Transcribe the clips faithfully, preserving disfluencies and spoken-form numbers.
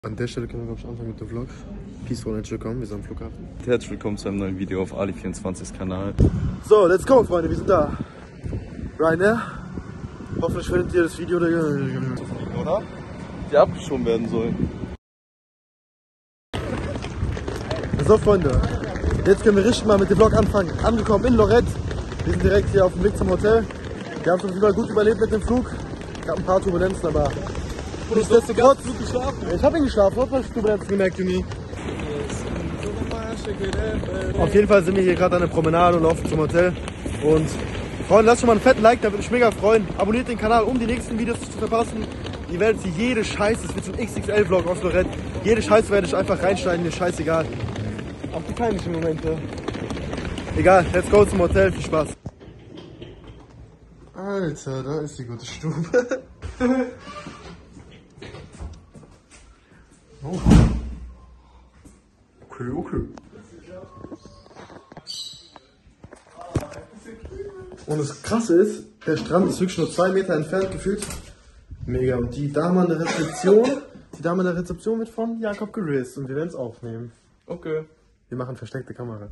An der Stelle können wir, glaube ich, anfangen mit dem Vlog. Peace, herzlich willkommen, wir sind am Flughafen. Herzlich willkommen zu einem neuen Video auf Ali vierundzwanzig Kanal. So, let's go, Freunde, wir sind da. Ryanair. Hoffentlich findet ihr das Video, oder? Die abgeschoben werden sollen. So, Freunde, jetzt können wir richtig mal mit dem Vlog anfangen. Angekommen in Lorette. Wir sind direkt hier auf dem Weg zum Hotel. Wir haben es auf jeden Fall gut überlebt mit dem Flug. Gab ein paar Turbulenzen, aber nichtsdestotrotz. Ich hab ihn geschlafen, was hast du Turbulenzen gemerkt, Juni? Auf jeden Fall sind wir hier gerade an der Promenade und laufen zum Hotel. Und Freunde, lasst schon mal einen fetten Like, da würde ich mega freuen. Abonniert den Kanal, um die nächsten Videos zu verpassen. Ihr werdet hier jede Scheiße, es wird so ein X X L-Vlog aus Lorette. Jede Scheiße werde ich einfach reinschneiden, mir scheißegal. Auch die peinlichen Momente. Egal, let's go zum Hotel, viel Spaß. Alter, da ist die gute Stube. Oh. Okay, okay. Und das Krasse ist, der Strand ist wirklich nur zwei Meter entfernt gefühlt. Mega. Und die Dame an der Rezeption, die Dame an der Rezeption wird von Jakob geraced und wir werden es aufnehmen. Okay. Wir machen versteckte Kamera.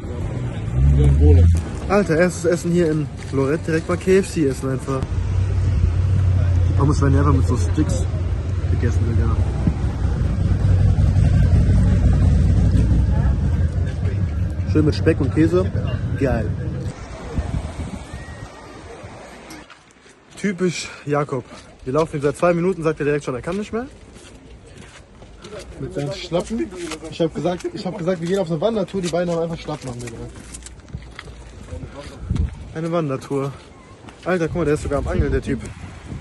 Alter, erstes Essen hier in Lorette, direkt mal K F C essen einfach. Die Pommes werden ja einfach mit so Sticks gegessen, Digga. Schön mit Speck und Käse. Geil. Typisch Jakob. Wir laufen ihn seit zwei Minuten, sagt er direkt schon, er kann nicht mehr. Mit seinen Schlappen. Ich habe gesagt, ich hab gesagt, wir gehen auf eine Wandertour, die beiden haben einfach Schlappen an mir. Eine Wandertour. Alter, guck mal, der ist sogar am Angeln, der Typ.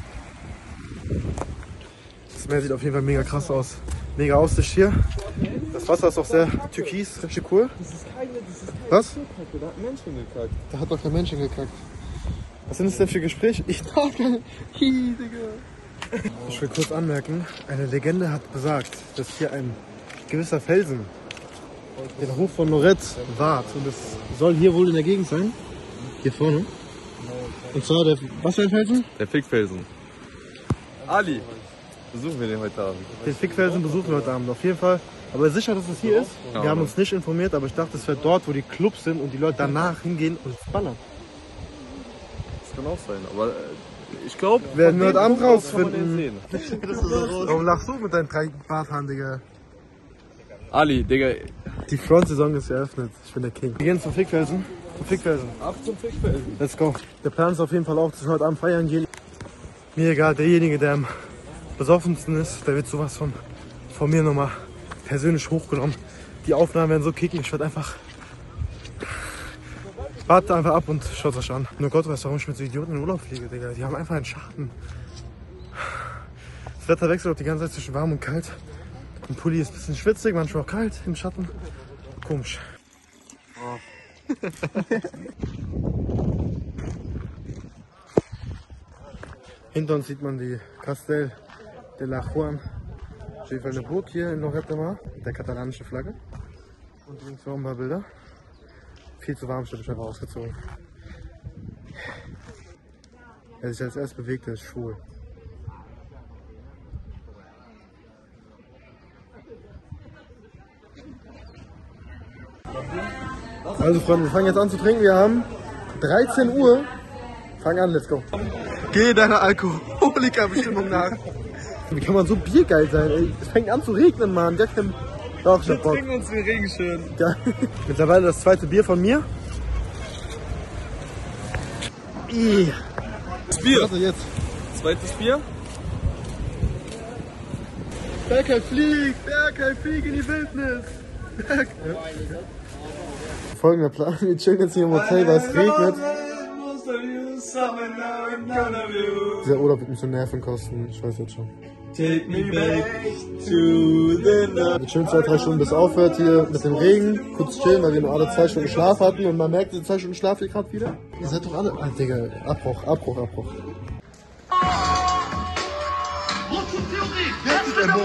Das Meer sieht auf jeden Fall mega krass aus. Mega Aussicht hier. Das Wasser ist auch sehr türkis, richtig cool. Das ist keine, das ist keine Was? Zukacke, da hat ein Menschen gekackt. Da hat doch kein Menschen gekackt. Was sind das denn für Gespräche? Ich dachte, hi, Digga. Ich will kurz anmerken, eine Legende hat besagt, dass hier ein gewisser Felsen den Hof von Lorette wahrt. Und es soll hier wohl in der Gegend sein. Hier vorne. Und zwar der, was für ein Felsen? Der Fickfelsen. Ali, besuchen wir den heute Abend. Den Fickfelsen besuchen wir heute Abend auf jeden Fall. Aber sicher, dass es hier ist? Wir haben uns nicht informiert, aber ich dachte, es wäre dort, wo die Clubs sind und die Leute danach hingehen und ballern. Das kann auch sein, aber ich glaube, werden wir heute Abend rausfinden. Warum lachst du mit deinen drei Barthaaren, Digga? Ali, Digga. Die Front-Saison ist eröffnet. Ich bin der King. Wir gehen zum Fickfelsen. Zum Fickfelsen. Ab zum Fickfelsen. Let's go. Der Plan ist auf jeden Fall auch, dass wir heute Abend feiern gehen. Mir egal, derjenige, der am besoffensten ist, der wird sowas von, von mir nochmal persönlich hochgenommen. Die Aufnahmen werden so kicken, ich werde einfach... Wartet einfach ab und schaut euch an. Nur Gott weiß, warum ich mit so Idioten in Urlaub fliege, Digga. Die haben einfach einen Schatten. Das Wetter wechselt auch die ganze Zeit zwischen warm und kalt. Ein Pulli ist ein bisschen schwitzig, manchmal auch kalt im Schatten. Komisch. Oh. Hinter uns sieht man die Castel de la Juan. Auf jeden Fall eine Burg hier in Lorette Mar mit der katalanischen Flagge. Und übrigens noch ein paar Bilder. Viel zu warm, ich habe mich einfach ausgezogen. Wer sich als erst bewegt, der ist schwul. Also Freunde, wir fangen jetzt an zu trinken. Wir haben dreizehn Uhr. Fang an, let's go. Geh deiner Alkoholikerbestimmung nach. Wie kann man so biergeil sein, ey? Es fängt an zu regnen, Mann. Gar kein... Doch, ich hab Bock. Wir trinken uns den Regen schön. Geil. Mittlerweile das zweite Bier von mir. I. Das Bier. Also jetzt. Zweites Bier. Berkay fliegt, Berkay fliegt in die Wildnis. Folgender Plan, wir chillen jetzt hier im Hotel, weil es regnet. Dieser Urlaub wird mich so Nerven kosten, ich weiß jetzt schon. Take me back to the night. Wir chillen zwei, drei Stunden, bis es aufhört hier mit dem Regen. Kurz chillen, weil wir nur alle zwei Stunden Schlaf hatten und man merkt, diese zwei Stunden Schlaf hier gerade wieder. Ihr seid doch alle... Ah, Digga, Abbruch, Abbruch, Abbruch.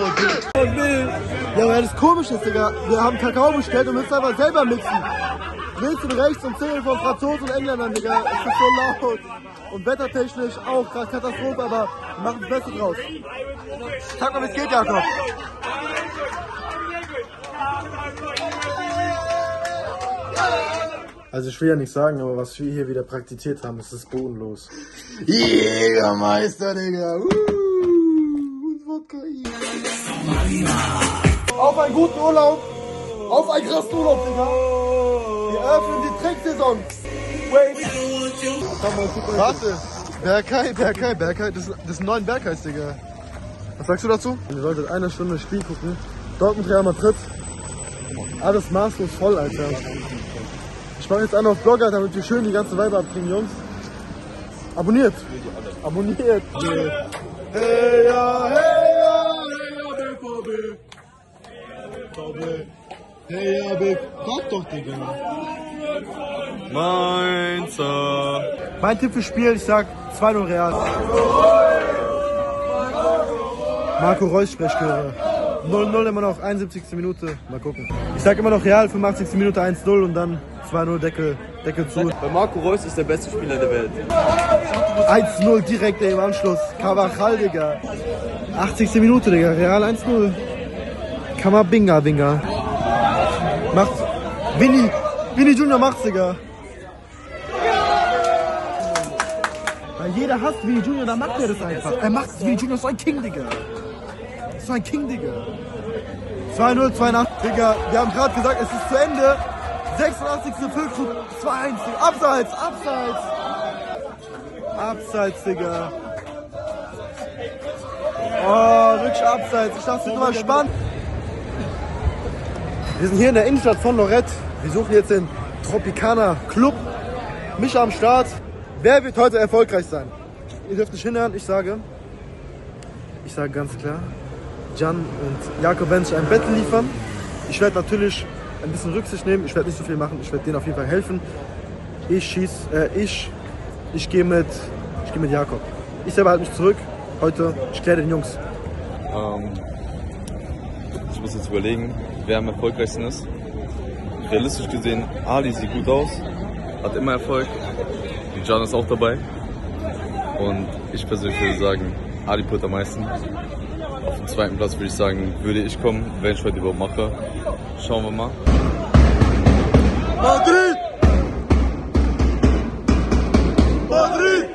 Ja, weil das komisch ist, Digga. Wir haben Kakao bestellt und müssen einfach selber mixen. links und rechts und zählen von Franzosen und Engländern, Digga. Es ist so laut. Und wettertechnisch auch gerade Katastrophe, aber wir machen das Beste draus. Sag mal, wie es geht, Jakob. Also ich will ja nichts sagen, aber was wir hier wieder praktiziert haben, ist das bodenlos. Jägermeister, Digga. Uh, und Wodka. Auf einen guten Urlaub. Auf einen krassen Urlaub, Digga. Wir öffnen die Tricksaison. Wait. Warte. Berkay, Berkay, Berkay. Das, das sind neun Berkays, Digga. Was sagst du dazu? Ihr solltet eine Stunde Spiel gucken. Dortmund, Real Madrid. Alles maßlos voll, Alter. Ich mache jetzt einen auf Blogger, damit wir schön die ganze Weibe abkriegen, Jungs. Abonniert. Abonniert. Hey ja, hey ja, hey ja, B V B. Hey ja, B V B. Sag doch, Digga. Mainzer. Mein Tipp fürs Spiel, ich sag zwei null Real. Marco Reus Sprechchöre. null null immer noch, einundsiebzigste Minute. Mal gucken. Ich sag immer noch Real, fünfundachtzigste Minute eins null und dann zwei null Deckel, Deckel zu. Bei Marco Reus ist der beste Spieler der Welt. eins null direkt ey, im Anschluss. Carvajal, Digga. achtzigste Minute, Digga. Real eins null. Kamabinga, Binga. Macht. Vinny. Vinny Junior macht's, Digga. Weil jeder hasst Vinny Junior, dann macht er das einfach. Er macht's. Vinny Junior ist so ein King, Digga. So ein King, Digga. zwei null, zweiundachtzig, Digga. Wir haben gerade gesagt, es ist zu Ende. sechsundachtzigste Füllkrug, zwei eins, Abseits, Abseits. Abseits, Digga. Oh, wirklich Abseits. Ich dachte, es wird mal spannend. Wir sind hier in der Innenstadt von Lorette. Wir suchen jetzt den Tropicana Club. Mich am Start. Wer wird heute erfolgreich sein? Ihr dürft nicht hinhören, ich sage. Ich sage ganz klar. Can und Jakob werden sich ein Battle liefern. Ich werde natürlich ein bisschen Rücksicht nehmen. Ich werde nicht so viel machen. Ich werde denen auf jeden Fall helfen. Ich schieß, äh, ich, ich gehe mit, ich gehe mit Jakob. Ich selber halte mich zurück. Heute, ich kläre den Jungs. Ähm, ich muss jetzt überlegen, wer am erfolgreichsten ist. Realistisch gesehen, Ali sieht gut aus, hat immer Erfolg. Can ist auch dabei. Und ich persönlich würde sagen, Ali put am meisten. Auf dem zweiten Platz würde ich sagen, würde ich kommen, wenn ich heute überhaupt mache. Schauen wir mal. Madrid! Madrid!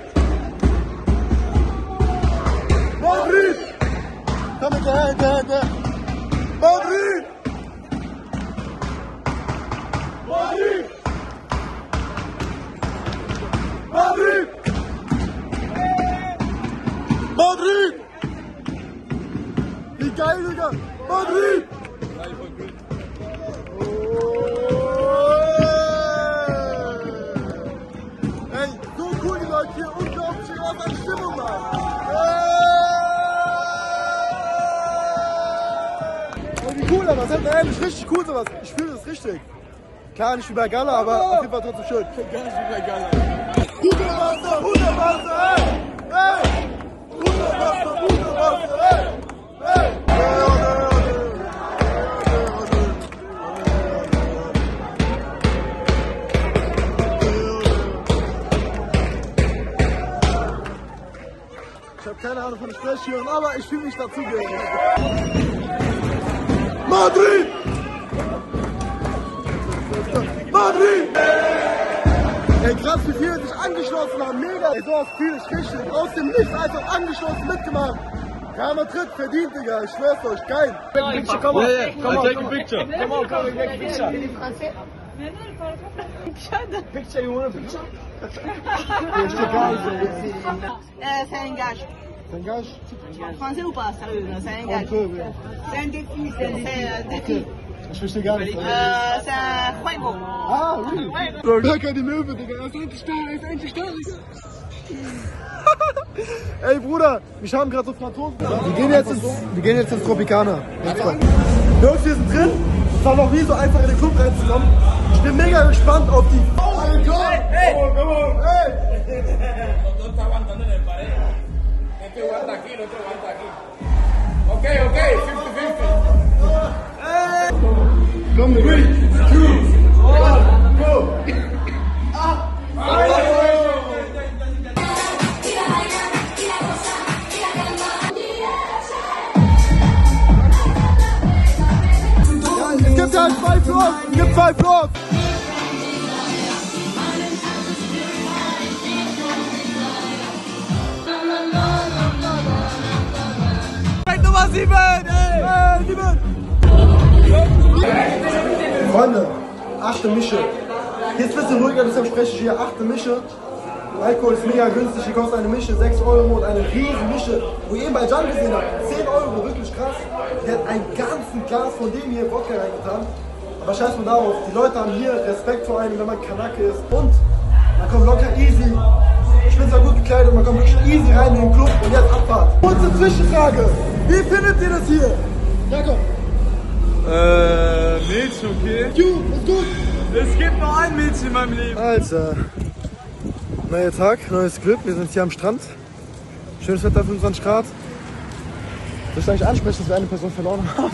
Madrid! Komm mit der, der, der! Madrid! Madrid! Madrid! Madrid! Wie geil, Digga! Madrid! Ey, so cool die Leute hier, unglaublich, was eine Stimmung, Mann! Ey, wie cool, aber es ist ehrlich richtig cool sowas. Ich fühle das richtig. Klar, nicht wie bei Gala, aber auf jeden Fall trotzdem schön. Gar nicht wie bei Gala. Hundertwasser, Hundertwasser, ey! Ey! Hundertwasser, Hundertwasser, ey! Ey! Ich habe keine Ahnung von Sprechchören, aber ich fühle mich dazugehörig. Madrid! Madrid! Ey, krass, wie viele sich angeschlossen haben, mega! Ey, sowas fühle ich richtig. Aus dem Nichts einfach angeschlossen mitgemacht. Real Madrid verdient, Digga, ich schwör's euch, geil. Take a picture, come on. Yeah, yeah. Come on, take a picture. Come on, come on, take a picture. Picture, you want a picture? Euh, ça engage. Ça engage? Français ou pas, sérieux, ça engage. Un peu, oui. C'est un défi, c'est un défi. Ich verstehe gar nicht. Euh, c'est un juego. Ah, oui. Ouais. Lecker die Möwe, Digga. Er ist endlich da, er ist endlich da, Digga. Ey, Bruder, mich haben gerade so Franzosen. Wir gehen jetzt ins, wir gehen jetzt ins Tropicana. Jungs, wir sind drin. Es war noch nie so einfach in den Club reinzukommen. Ich bin mega gespannt auf die. Oh, hey, komm! Hey! Come on, come on! Hey! Okay, okay, fifty fifty. Hey! Komm, three, two, one, go! unten gibt zwei Vlogs. Nummer sieben! Ey, sieben! Freunde, achte Mische. Jetzt ein bisschen ruhiger, deshalb spreche ich hier. Achte Mische. Alkohol ist mega günstig, hier kostet eine Mische sechs Euro und eine riesen Mische, wo ihr eben bei Can gesehen habt, zehn Euro, wirklich krass. Der hat ein ganzes Glas von dem hier Wodka reingetan. Aber scheiß mal darauf, die Leute haben hier Respekt vor einem, wenn man Kanake ist. Und man kommt locker easy. Ich bin zwar gut gekleidet, man kommt wirklich easy rein in den Club und jetzt Abfahrt. Kurze Zwischenfrage, wie findet ihr das hier? Jakob. Äh, Mädchen, okay? Ju, ist gut. Es gibt nur ein Mädchen in meinem Leben. Alter. Neuer Tag, neues Glück, wir sind hier am Strand. Schönes Wetter, fünfundzwanzig Grad. Soll ich eigentlich ansprechen, dass wir eine Person verloren haben?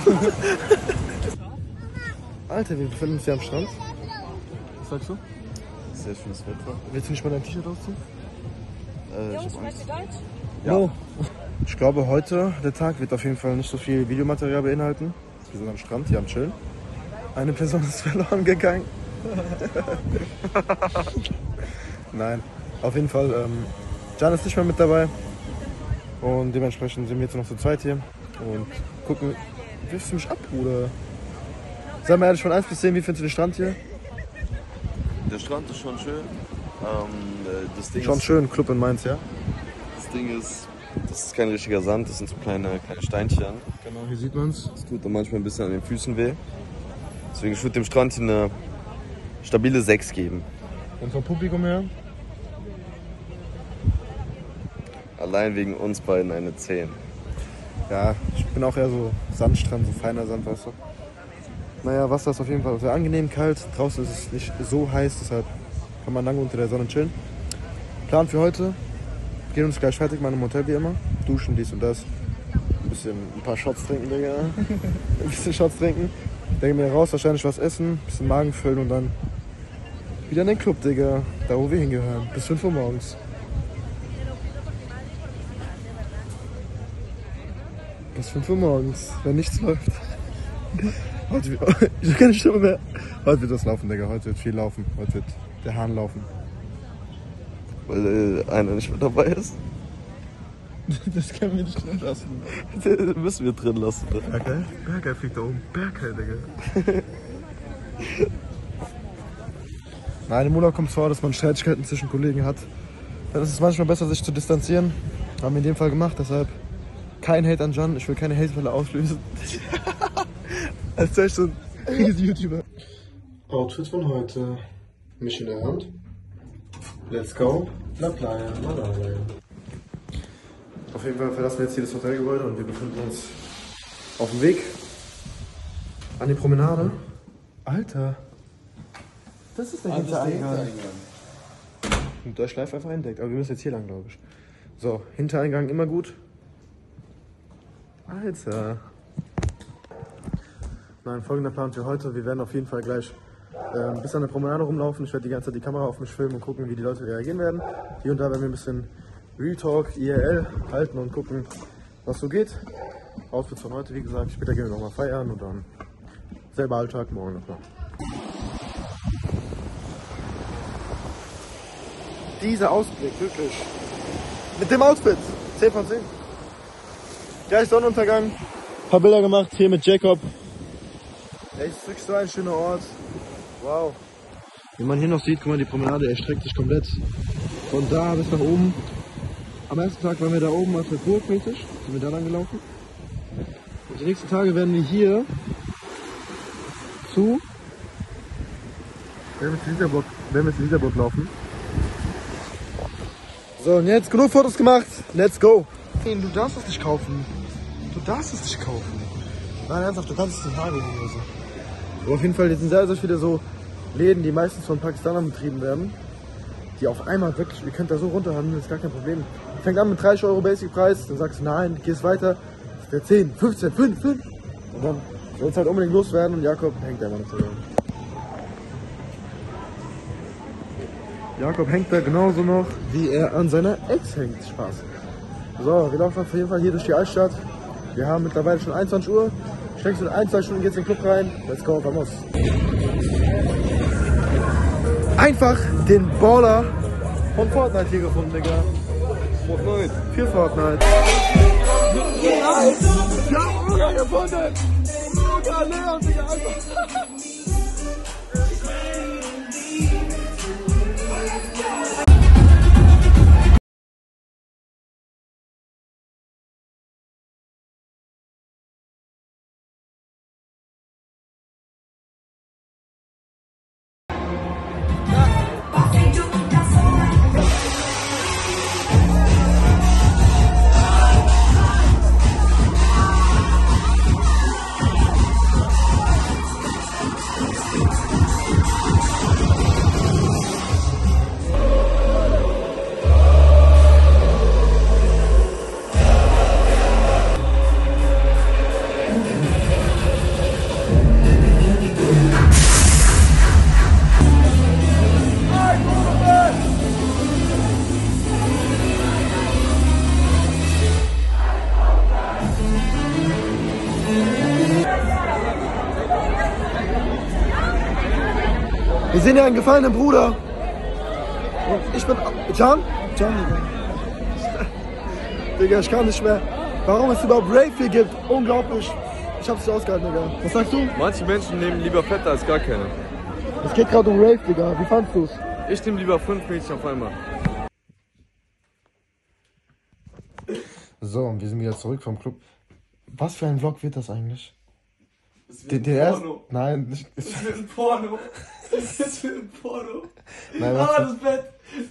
Alter, wir befinden uns hier am Strand. Was sagst du? Sehr schönes Wetter. Willst du nicht mal dein T-Shirt ausziehen? Äh, ich hab Angst. Ja. No. Ich glaube, heute, der Tag wird auf jeden Fall nicht so viel Videomaterial beinhalten. Wir sind am Strand, hier am Chillen. Eine Person ist verloren gegangen. Nein, auf jeden Fall, ähm, Can ist nicht mehr mit dabei. Und dementsprechend sind wir jetzt noch zu zweit hier. Und gucken, wirfst du mich ab, Bruder? Sag mal ehrlich, von eins bis zehn, wie findest du den Strand hier? Der Strand ist schon schön. Ähm, das Ding Schon ist, schön, Club in Mainz, ja? Das Ding ist, das ist kein richtiger Sand, das sind so kleine, kleine Steinchen. Genau, hier sieht man's. Das tut dann manchmal ein bisschen an den Füßen weh. Deswegen ich würde dem Strand hier eine stabile sechs geben. Und vom Publikum her? Allein wegen uns beiden eine zehn. Ja, ich bin auch eher so Sandstrand, so feiner Sand, weißt du. Naja, Wasser ist auf jeden Fall sehr angenehm kalt. Draußen ist es nicht so heiß, deshalb kann man lange unter der Sonne chillen. Plan für heute: wir gehen uns gleich fertig machen im Hotel wie immer. Duschen, dies und das. Ein bisschen, ein paar Shots trinken, Digga. Ein bisschen Shots trinken. Denke mir raus, wahrscheinlich was essen, ein bisschen Magen füllen und dann wieder in den Club, Digga. Da wo wir hingehören. Bis fünf Uhr morgens. Bis fünf Uhr morgens, wenn nichts läuft. Heute, ich habe keine Stimme mehr. Heute wird das laufen, Digga. Heute wird viel laufen. Heute wird der Hahn laufen. Weil äh, einer nicht mit dabei ist. Das können wir nicht drin lassen. Den müssen wir drin lassen. Ne? Bergheil? Bergheil fliegt da oben. Bergheil, Digga. Nein, im Urlaub kommt es vor, dass man Streitigkeiten zwischen Kollegen hat. Dann ist es manchmal besser, sich zu distanzieren. Haben wir in dem Fall gemacht, deshalb kein Hate an Can. Ich will keine Hate-Welle auslösen. Als wäre ich so ein riesiger YouTuber. Outfit von heute. Mich in der Hand. Let's go. La playa, la playa. Auf jeden Fall verlassen wir jetzt hier das Hotelgebäude und wir befinden uns auf dem Weg an die Promenade. Alter. Das ist der ah, Hintereingang. Und der Schleif einfach entdeckt. Aber wir müssen jetzt hier lang, glaube ich. So, Hintereingang immer gut. Alter. Nein, folgender Plan für heute. Wir werden auf jeden Fall gleich äh, bis an der Promenade rumlaufen. Ich werde die ganze Zeit die Kamera auf mich filmen und gucken, wie die Leute reagieren werden. Hier und da werden wir ein bisschen Real Talk, I R L halten und gucken, was so geht. Outfits von heute, wie gesagt. Später gehen wir nochmal feiern und dann selber Alltag, morgen nochmal. Dieser Ausblick, wirklich. Mit dem Outfit. zehn von zehn. Gleich Sonnenuntergang. Ein paar Bilder gemacht hier mit Jacob. Ey, es ist wirklich so ein schöner Ort. Wow. Wie man hier noch sieht, guck mal, die Promenade erstreckt sich komplett von da bis nach oben. Am ersten Tag waren wir da oben auf der Burg mäßig, sind wir da lang gelaufen. Und die nächsten Tage werden wir hier zu Wermesliederburg, Wermesliederburg laufen. So, und jetzt genug Fotos gemacht. Let's go. Du darfst es nicht kaufen. Du darfst es nicht kaufen. Nein, ernsthaft, du kannst es nicht haben. Aber auf jeden Fall, jetzt sind sehr, sehr viele so Läden, die meistens von Pakistanern betrieben werden. Die auf einmal wirklich, ihr könnt da so runterhandeln, ist gar kein Problem. Fängt an mit dreißig Euro Basic-Preis, dann sagst du nein, gehst weiter, der zehn, fünfzehn, fünf, fünf. Und dann soll es halt unbedingt loswerden und Jakob hängt da immer noch so. Jakob hängt da genauso noch, wie er an seiner Ex hängt. Spaß. So, wir laufen auf jeden Fall hier durch die Altstadt. Wir haben mittlerweile schon einundzwanzig Uhr. Ich Steckst du in ein, zwei Stunden, geht's in den Club rein. Let's go, vamos. Einfach den Baller von Fortnite hier gefunden, Digga. Fortnite. Für Fortnite. Ja, ja, Fortnite. Ja, Leon, Digga, einfach. Wir sehen ja einen gefallenen Bruder. Und ich bin... Can? Can, Digga. Digga, ich kann nicht mehr. Warum es überhaupt Rave hier gibt? Unglaublich. Ich hab's nicht ausgehalten, Digga. Was sagst du? Manche Menschen nehmen lieber Fette als gar keine. Es geht gerade um Rave, Digga. Wie fandst du's? Ich nehme lieber fünf Mädchen auf einmal. So, und wir sind wieder zurück vom Club. Was für ein Vlog wird das eigentlich? Es Der, wird der ein erste... Porno. Nein, nicht... Es wird ein Porno. Es wird ein Porno. Nein, Ah, was? das Bett.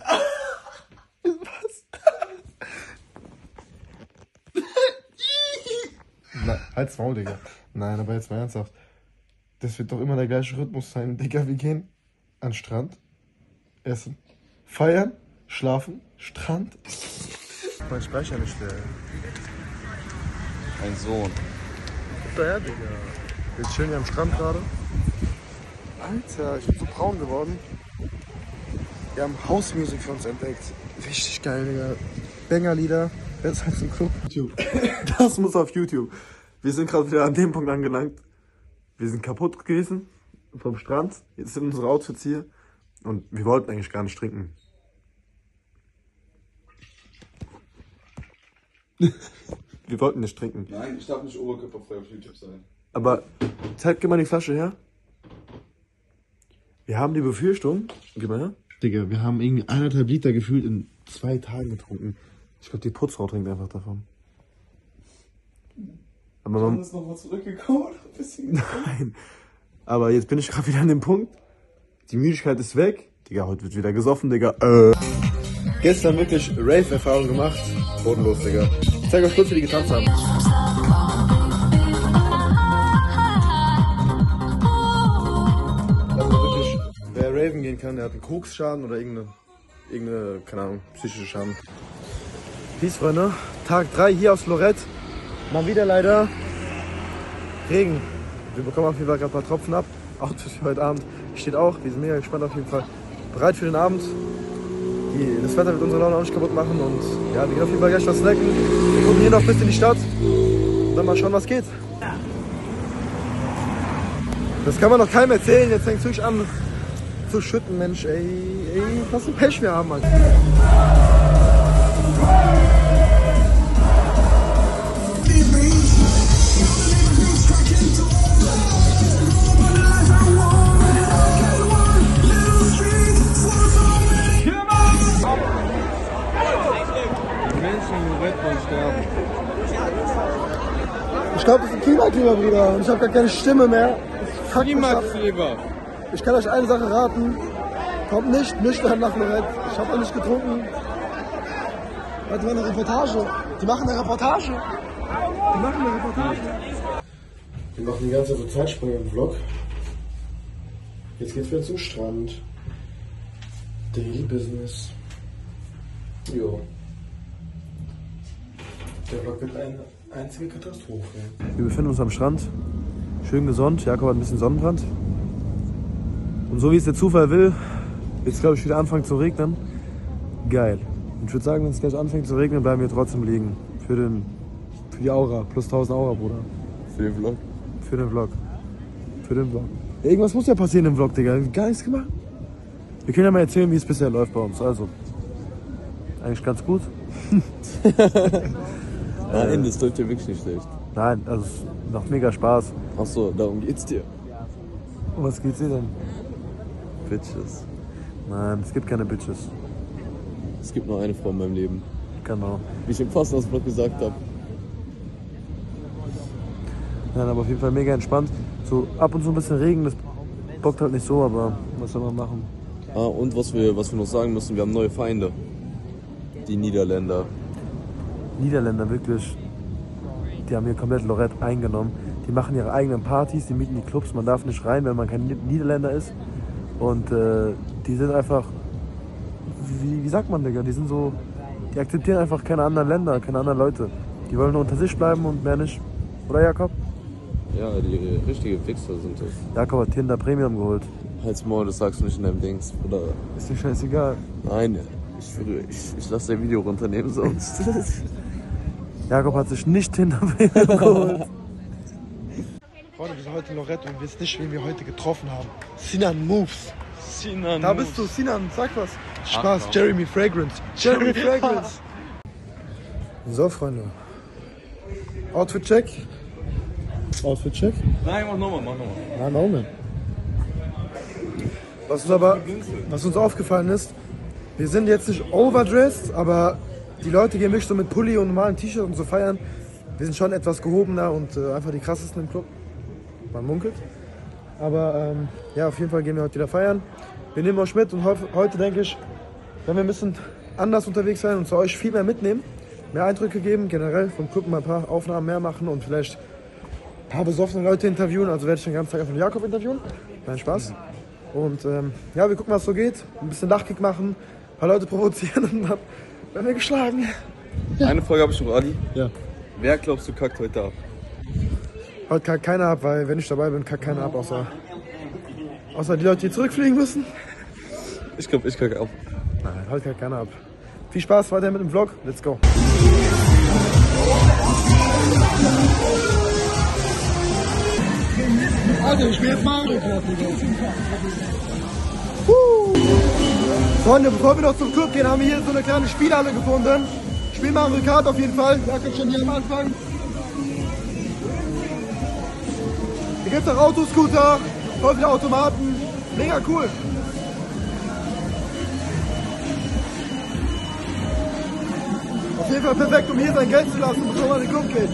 Was? Na, halt's Maul, Digga. Nein, aber jetzt mal ernsthaft. Das wird doch immer der gleiche Rhythmus sein. Digga, wir gehen an den Strand, essen, feiern, schlafen, Strand. Mein Speicher nicht, der. Ein Sohn. Guck daher, Digga. Wir chillen hier am Strand gerade. Alter, ich bin so braun geworden. Wir haben House Music für uns entdeckt. Richtig geil, Digga. Banger-Lieder. Besser als im Club. YouTube. Das muss auf YouTube. Wir sind gerade wieder an dem Punkt angelangt. Wir sind kaputt gewesen vom Strand. Jetzt sind unsere Outfits hier. Und wir wollten eigentlich gar nicht trinken. Wir wollten nicht trinken. Nein, ich darf nicht oberkörperfrei auf YouTube sein. Aber zeig, gib mal die Flasche her. Wir haben die Befürchtung, gib mal her. Digga, wir haben irgendwie eineinhalb Liter gefühlt in zwei Tagen getrunken. Ich glaube, die Putzfrau trinkt einfach davon. Aber Dann man, ist nochmal zurückgekommen. Ein bisschen. nein. Aber jetzt bin ich gerade wieder an dem Punkt. Die Müdigkeit ist weg. Digga, heute wird wieder gesoffen, Digga. Äh. Gestern wirklich Rave-Erfahrung gemacht. Bodenlos, Digga. Ich zeig euch kurz, wie die getanzt haben. Also wirklich, wer Raven gehen kann, der hat einen Koksschaden oder irgendeine, irgendeine, keine Ahnung, psychische Schaden. Peace, Freunde. Tag drei hier aus Lorette. Mal wieder leider Regen. Wir bekommen auf jeden Fall gerade ein paar Tropfen ab. Outfit für heute Abend steht auch. Wir sind mega gespannt auf jeden Fall. Bereit für den Abend. Die, das Wetter wird unsere Laune auch nicht kaputt machen. Und ja, wir gehen auf jeden Fall gleich was snacken. Wir gucken hier noch bis in die Stadt. Und dann mal schauen, was geht. Das kann man doch keinem erzählen. Jetzt fängt es wirklich an zu schütten, Mensch. Ey, ey, was für Pech wir haben, Alter. Ich glaube, das ist ein Klimakleber, Bruder. Und ich habe gar keine Stimme mehr. Klimakleber. Ich kann euch eine Sache raten. Kommt nicht nüchtern nach Lorette. Ich habe noch nicht getrunken. Warte mal, eine Reportage. Die machen eine Reportage. Die machen eine Reportage. Wir machen die ganze Zeit Zeitsprünge im Vlog. Jetzt geht's wieder zum Strand. Daily Business. Jo. Der Vlog wird eine einzige Katastrophe. Wir befinden uns am Strand. Schön gesonnt. Jakob hat ein bisschen Sonnenbrand. Und so wie es der Zufall will, wird es glaube ich wieder anfangen zu regnen. Geil. Und ich würde sagen, wenn es gleich anfängt zu regnen, bleiben wir trotzdem liegen. Für, den, für die Aura. Plus tausend Aura, Bruder. Für den Vlog. Für den Vlog. Für den Vlog. Ja, irgendwas muss ja passieren im Vlog, Digga. Gar nichts gemacht. Wir können ja mal erzählen, wie es bisher läuft bei uns. Also, eigentlich ganz gut. Nein, das läuft ja wirklich nicht schlecht. Nein, also es macht mega Spaß. Achso, darum geht's dir. Und was geht's dir denn? Bitches. Nein, es gibt keine Bitches. Es gibt nur eine Frau in meinem Leben. Genau. Wie ich im Fastnachtblog gesagt habe. Nein, aber auf jeden Fall mega entspannt. So ab und zu ein bisschen Regen, das bockt halt nicht so, aber was soll man machen? Ah, und was wir, was wir noch sagen müssen, wir haben neue Feinde. Die Niederländer. Niederländer, wirklich, die haben hier komplett Lorette eingenommen. Die machen ihre eigenen Partys, die mieten die Clubs, man darf nicht rein, wenn man kein Niederländer ist. Und äh, die sind einfach, wie, wie sagt man, Digga, die sind so, die akzeptieren einfach keine anderen Länder, keine anderen Leute. Die wollen nur unter sich bleiben und mehr nicht. Oder Jakob? Ja, die richtige Wichser sind das. Jakob hat Tinder Premium geholt. Halt's Maul, das sagst du nicht in deinem Dings, oder? Ist dir scheißegal. Nein, ich schwöre, ich, ich lasse dein Video runternehmen sonst. Jakob hat sich nicht Tinder Premium geholt. Freunde, wir sind heute in Lorette und wir wissen nicht, wen wir heute getroffen haben. Sinan Moves. Sinan Da bist du, Sinan, sag was. Spaß, Ach, Jeremy Fragrance. Jeremy Fragrance. So, Freunde. Outfit-Check. Outfit-Check. Nein, mach nochmal, mach nochmal. Nein, Moment. Was uns aber, was uns aufgefallen ist, wir sind jetzt nicht overdressed, aber die Leute gehen wirklich so mit Pulli und normalen T-Shirt und so feiern. Wir sind schon etwas gehobener und äh, einfach die krassesten im Club. Man munkelt. Aber ähm, ja, auf jeden Fall gehen wir heute wieder feiern. Wir nehmen euch mit und heute, denke ich, werden wir ein bisschen anders unterwegs sein und zu euch viel mehr mitnehmen. Mehr Eindrücke geben, generell vom Club mal ein paar Aufnahmen mehr machen und vielleicht ein paar besoffene Leute interviewen. Also werde ich den ganzen Tag einfach den Jakob interviewen. Nein, Spaß. Und ähm, ja, wir gucken, was so geht. Ein bisschen Lachkick machen, ein paar Leute provozieren und dann werden wir geschlagen. Eine Frage habe ich noch, Adi. Ja. Wer glaubst du kackt heute ab? Heute kackt keiner ab, weil wenn ich dabei bin, kackt keiner ab, außer, außer die Leute, die zurückfliegen müssen. Ich glaube, ich kacke ab. Nein, heute kackt keiner ab. Viel Spaß weiter mit dem Vlog. Let's go. Also, ich spiele jetzt Mario Kart. Freunde, bevor wir noch zum Club gehen, haben wir hier so eine kleine Spielhalle gefunden. Spielen Mario Kart auf jeden Fall. Jakob schon hier am Anfang. Hier gibt es auch Autoscooter, voll viele Automaten. Mega cool. Auf jeden Fall perfekt, um hier sein Geld zu lassen, bevor man in den Club geht.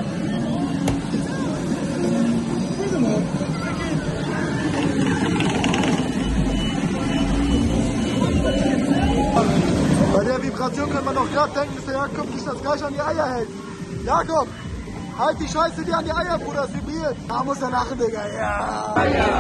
Bei der Vibration kann man doch gerade denken, dass der Jakob nicht das gleich an die Eier hält. Jakob, halt die Scheiße dir an die Eier, Bruder, es vibriert. Da muss er lachen, Digga, ja.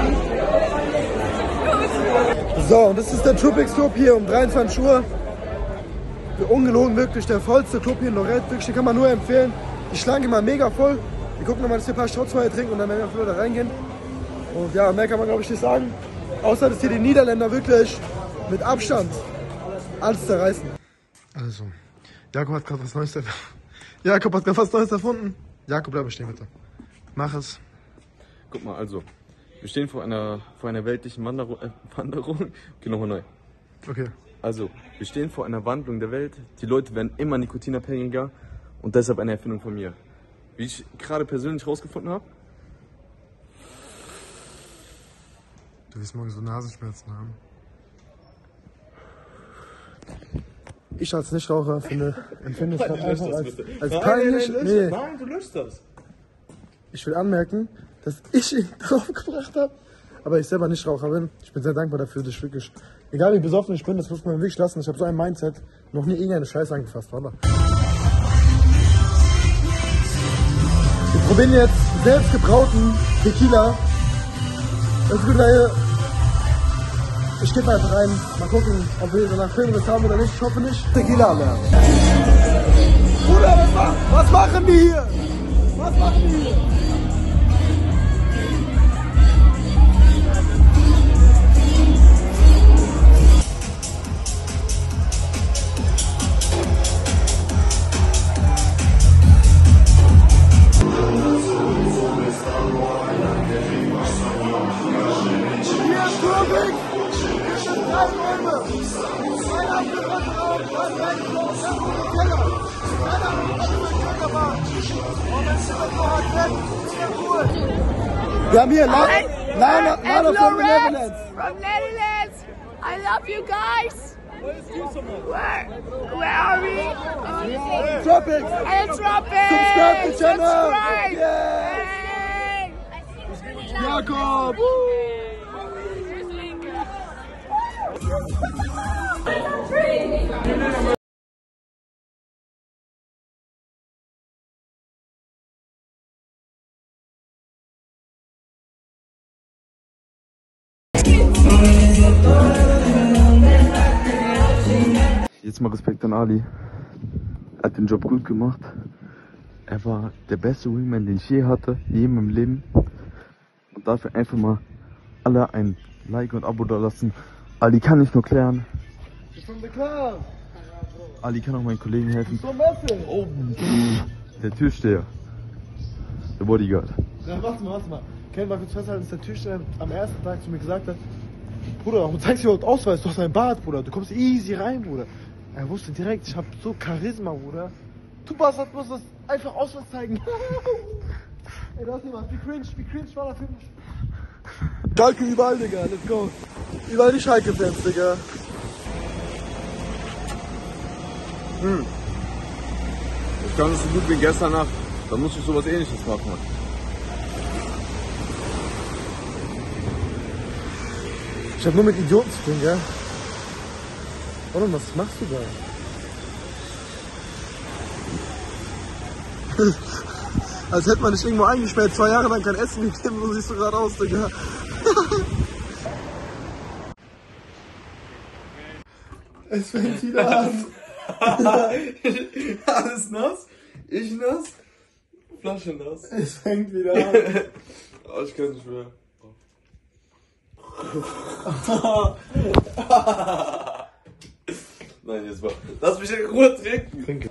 So, und das ist der Trupix Club hier um dreiundzwanzig Uhr. Ungelogen wirklich der vollste Club hier in Lorette. Wirklich, den kann man nur empfehlen. Die Schlange immer mega voll. Wir gucken nochmal, dass wir ein paar Shots vorher trinken und dann werden wir da reingehen. Und ja, mehr kann man glaube ich nicht sagen. Außer, dass hier die Niederländer wirklich mit Abstand alles zerreißen. Also, Jakob hat gerade was Neues erfunden. Jakob hat gerade was Neues erfunden. Jakob, bleib stehen bitte. Mach es. Guck mal, also, wir stehen vor einer, vor einer weltlichen Wanderung. Äh, Wanderung. Okay, nochmal neu. Okay. Also, wir stehen vor einer Wandlung der Welt. Die Leute werden immer nikotinabhängiger und deshalb eine Erfindung von mir. Wie ich gerade persönlich rausgefunden habe. Du wirst morgen so Nasenschmerzen haben. Ich als Nichtraucher finde, empfinde es gerade einfach als, als peinlich. Nein, nee. nein, du löscht das. Ich will anmerken, dass ich ihn drauf gebracht habe, aber ich selber Nichtraucher bin. Ich bin sehr dankbar dafür, dass ich wirklich, egal wie besoffen ich bin, das muss man wirklich lassen. Ich habe so ein Mindset, noch nie irgendeine Scheiße angefasst, oder? Wir probieren jetzt selbst gebrauten Tequila. Das ist gut, weil ich gebe einfach rein. Mal gucken, ob wir danach filmen das haben oder nicht. Ich hoffe nicht. Tequila lernen. Bruder, was, ma was machen die hier? Was machen die hier? Tropic! Hier sind drei Bäume! Ein abgebrannter Raum, zwei Bergfloh, fünf im Keller! Einer mit dem Kletterbahn! Und wenn es immer so hart wird, ist ja cool! Wir haben hier Lana, Lana, Lana from the Netherlands! From Netherlands! I love you guys! Where, where are we? Uh, Tropic! and Tropic! Subscribe to channel! Subscribe! Yes! Hey! Jakob! Jetzt mal Respekt an Ali. Er hat den Job gut gemacht. Er war der beste Wingman, den ich je hatte, je in meinem Leben. Und dafür einfach mal alle ein Like und Abo da lassen. Ali kann nicht nur klären. Ali kann auch meinen Kollegen helfen. Oh, der Türsteher. Der Bodyguard. Ja, warte mal, warte mal. Können wir kurz festhalten, dass der Türsteher am ersten Tag zu mir gesagt hat, Bruder, warum zeigst du überhaupt Ausweis? Du hast einen Bart, Bruder. Du kommst easy rein, Bruder. Er wusste direkt, ich hab so Charisma, Bruder. Du Bastard musst das einfach Ausweis zeigen. Ey, das niemand. Wie cringe, wie cringe war das für mich? Schalke überall, Digga. Let's go. Überall die Schalke-Fans, Digga. Hm. Ich kann es so gut wie gestern Nacht. Da muss ich sowas Ähnliches machen. Ich hab nur mit Idioten zu tun, gell? Oder was machst du da? Als hätte man dich irgendwo eingesperrt, zwei Jahre lang kein Essen gegeben, so siehst du gerade aus, Digga. Es fängt wieder an. Alles nass, ich nass, Flasche nass. Es fängt wieder an. Oh, ich kann nicht mehr. Nein, jetzt mal. Lass mich in Ruhe trinken. Trinke.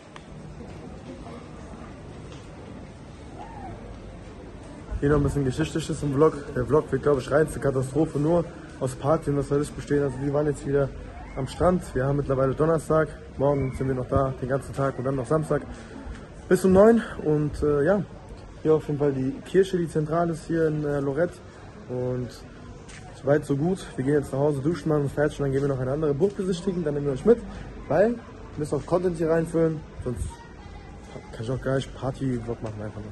Hier noch ein bisschen Geschichtliches im Vlog. Der Vlog wird, glaube ich, reinste Katastrophe, nur aus Party und was soll das bestehen. Also wir waren jetzt wieder am Strand. Wir haben mittlerweile Donnerstag. Morgen sind wir noch da, den ganzen Tag und dann noch Samstag bis um neun. Und äh, ja, hier auf jeden Fall die Kirche, die Zentrale ist hier in äh, Lorette. Und soweit so gut. Wir gehen jetzt nach Hause, duschen, machen uns fertig und dann gehen wir noch eine andere Burg besichtigen. Dann nehmen wir euch mit, weil wir müssen auch Content hier reinfüllen. Sonst kann ich auch gar nicht Party-Vlog machen einfach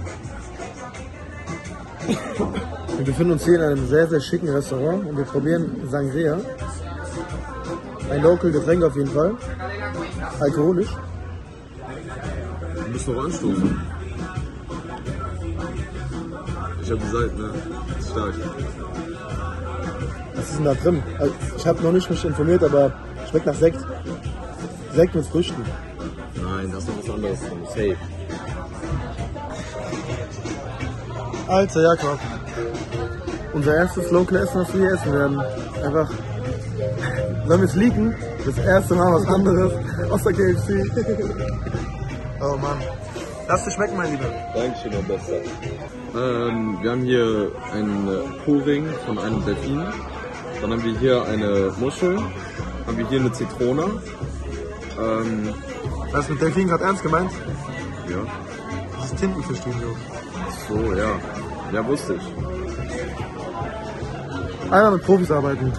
nur. Wir befinden uns hier in einem sehr, sehr schicken Restaurant und wir probieren Sangria. Ein Local-Getränk auf jeden Fall. Alkoholisch. Du musst noch anstoßen. Ich hab gesagt, ne? Das ist stark. Was ist denn da drin? Also ich habe noch nicht mich informiert, aber schmeckt nach Sekt. Sekt mit Früchten. Nein, das ist noch was anderes drin. Safe. Alter Jakob. Unser erstes Local Essen, was wir hier essen werden. Einfach. Sollen wir es leaken? Das erste Mal was anderes aus der K F C. Oh Mann. Lass dir schmecken, mein Lieber. Dankeschön, mein Bester. Ähm, wir haben hier einen Po-Ring von einem Delfin. Dann haben wir hier eine Muschel. Haben wir hier eine Zitrone. Ähm, Hast du mit Delfin gerade ernst gemeint? ja. Das ist Tintenfischstudio. So, ja. Ja, wusste ich. Einmal mit Profis arbeiten.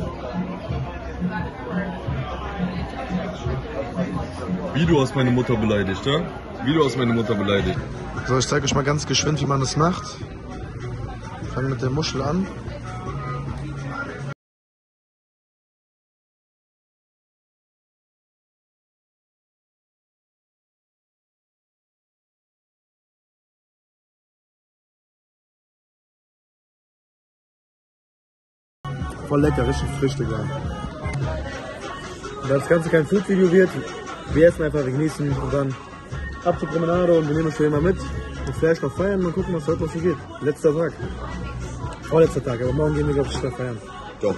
Wie du hast meine Mutter beleidigt, ja? Wie du hast meine Mutter beleidigt. So, ich zeige euch mal ganz geschwind, wie man das macht. Wir fangen mit der Muschel an. Voll lecker, richtig frisch, Digga. Da das Ganze kein Food-Video wird, wir essen einfach, wir genießen und dann ab zur Promenade und wir nehmen uns hier immer mit. Und vielleicht noch feiern und mal gucken, was heute noch so geht. Letzter Tag. Vorletzter Tag, aber morgen gehen wir, glaube ich, wieder feiern. Doch.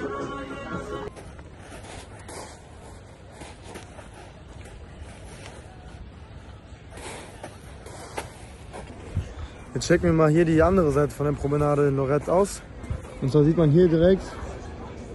Jetzt checken wir mal hier die andere Seite von der Promenade in Lorette aus. Und zwar sieht man hier direkt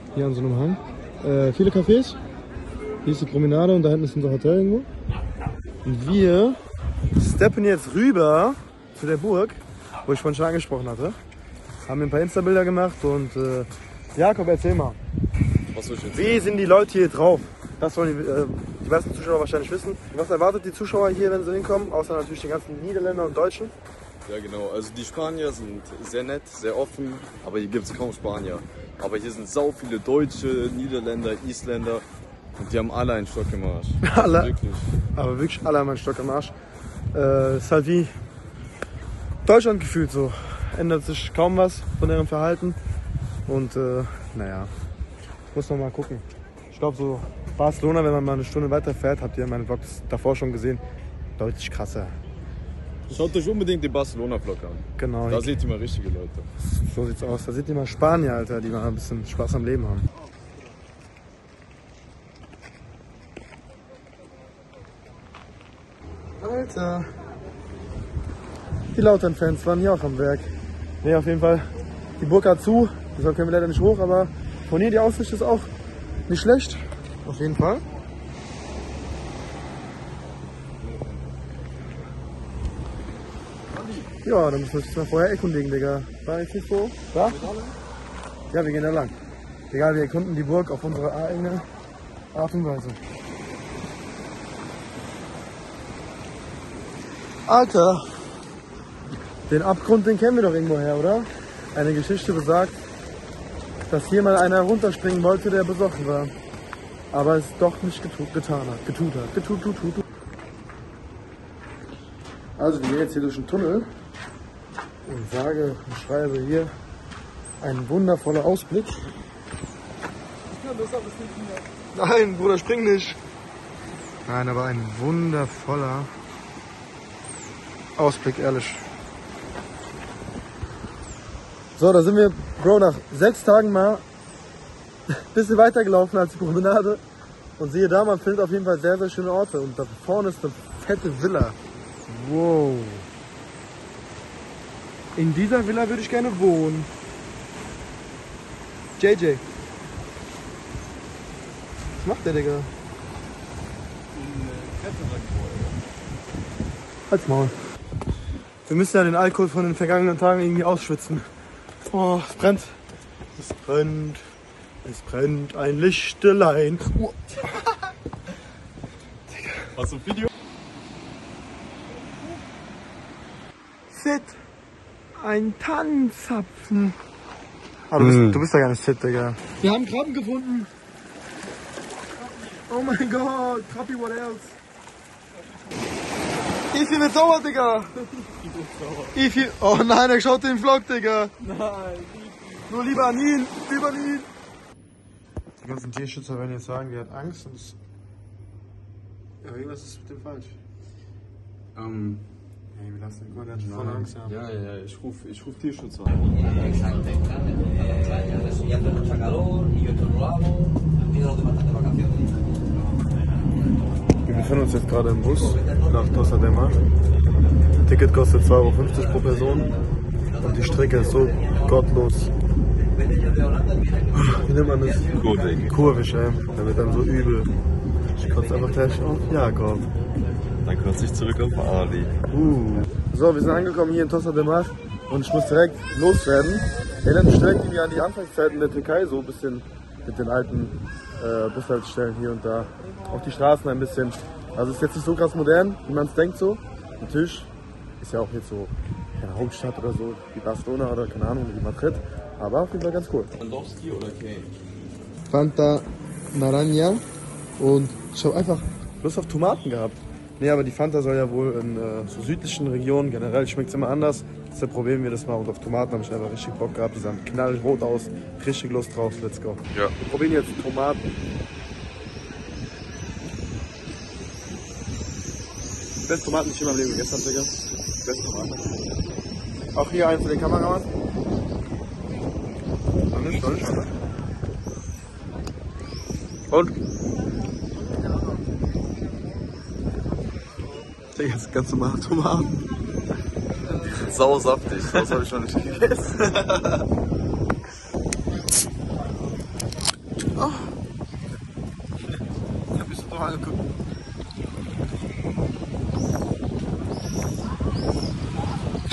Hier an so einem Hang. Äh, viele Cafés. Hier ist die Promenade und da hinten ist unser Hotel irgendwo. Und wir steppen jetzt rüber zu der Burg, wo ich vorhin schon angesprochen hatte. Haben ein paar Insta-Bilder gemacht und äh, Jakob, erzähl mal. Was soll ich jetzt? Wie sind die Leute hier drauf? Das wollen die, äh, die meisten Zuschauer wahrscheinlich wissen. Was erwartet die Zuschauer hier, wenn sie hinkommen? Außer natürlich den ganzen Niederländern und Deutschen. Ja genau, also die Spanier sind sehr nett, sehr offen, aber hier gibt es kaum Spanier. Aber hier sind sau viele Deutsche, Niederländer, Isländer und die haben alle einen Stock im Arsch. Alle? Wirklich. Aber wirklich alle haben einen Stock im Arsch. Äh, ist halt wie Deutschland gefühlt so. Ändert sich kaum was von deren Verhalten. Und äh, naja, muss man mal gucken. Ich glaube so Barcelona, wenn man mal eine Stunde weiter fährt, habt ihr in meinen Vlogs davor schon gesehen, deutlich krasser. Schaut euch unbedingt den Barcelona-Vlog an. Genau. Da seht ihr mal richtige Leute. So sieht's aus. Da seht ihr mal Spanier, Alter, die mal ein bisschen Spaß am Leben haben. Alter. Die Lautern-Fans waren hier auch am Werk. Ne, auf jeden Fall. Die Burg hat zu. Deshalb können wir leider nicht hoch, aber von hier die Aussicht ist auch nicht schlecht. Auf jeden Fall. Ja, dann müssen wir uns mal vorher erkundigen, Digga. War ich nicht so? Da? Ja, wir gehen da lang. Egal, wir erkunden die Burg auf unsere eigene Art und Weise. Alter! Den Abgrund, den kennen wir doch irgendwo her, oder? Eine Geschichte besagt, dass hier mal einer runterspringen wollte, der besoffen war. Aber es doch nicht getut, getan hat. Getut hat. Getut, tut, tut, tut. Also, wir gehen jetzt hier durch den Tunnel. Und sage und schreibe hier ein wundervoller Ausblick. Nein, Bruder, spring nicht. Nein, aber ein wundervoller Ausblick, ehrlich. So, da sind wir, Bro, nach sechs Tagen mal ein bisschen weiter gelaufen als die Promenade. Und siehe da, man findet auf jeden Fall sehr, sehr schöne Orte. Und da vorne ist eine fette Villa. Wow. In dieser Villa würde ich gerne wohnen. J J. Was macht der, Digga? Halt's Maul. Wir müssen ja den Alkohol von den vergangenen Tagen irgendwie ausschwitzen. Oh, es brennt. Es brennt. Es brennt ein Lichtelein. Oh. Hast du ein Video? Fit. Ein Tannenzapfen. Ah, du, bist, mm. du bist ja gar nicht fit, Digga. Wir haben Krabben gefunden. Oh mein Gott, Krabbi, what else? Ifi wird sauer, Digga. Ifi, oh nein, er schaut den Vlog, Digga. Nein. Nur lieber an ihn, lieber an ihn. Die ganzen Tierschützer werden jetzt sagen, der hat Angst und es... Ja, irgendwas ist mit dem falsch. Ähm... Hey, wir lassen den Guck mal, der hat schon voll Angst. Ja, ja, ja, ich ruf, ich ruf Tierschützer an. Wir befinden uns jetzt gerade im Bus nach Tossa de Mar. Ticket kostet zwei Euro fünfzig pro Person und die Strecke ist so gottlos. Wie nennt man das? Kurvig. Kurvisch, ey. Der wird dann so übel. Ich kotze einfach gleich auf Jakob. Dann kotze ich zurück auf Ali. Uh. So, wir sind angekommen hier in Tossa de Mar und ich muss direkt loswerden. Erinnert mich direkt irgendwie an die Anfangszeiten der Türkei, so ein bisschen mit den alten äh, Bushaltestellen hier und da. Auch die Straßen ein bisschen. Also ist jetzt nicht so krass modern, wie man es denkt so. Natürlich ist ja auch jetzt so keine Hauptstadt oder so, wie Barcelona oder keine Ahnung, wie Madrid. Aber auf jeden Fall ganz cool. Lewandowski oder Kane? Fanta Naranja und ich habe einfach Lust auf Tomaten gehabt. Nee, aber die Fanta soll ja wohl in äh, so südlichen Regionen, generell schmeckt es immer anders. Deshalb probieren wir das mal und auf Tomaten habe ich einfach richtig Bock gehabt. Die sahen knallrot aus, richtig Lust drauf, let's go. Ja. Wir probieren jetzt Tomaten. Beste Tomaten, die ich in meinem Leben gegessen habe, Digga. Beste Tomaten. Auch hier einen für den Kameramann. Noch nicht, noch nicht, oder? Und? Digga, das ganze Mal Tomaten. Die sind sausaftig, das habe ich noch nicht gegessen.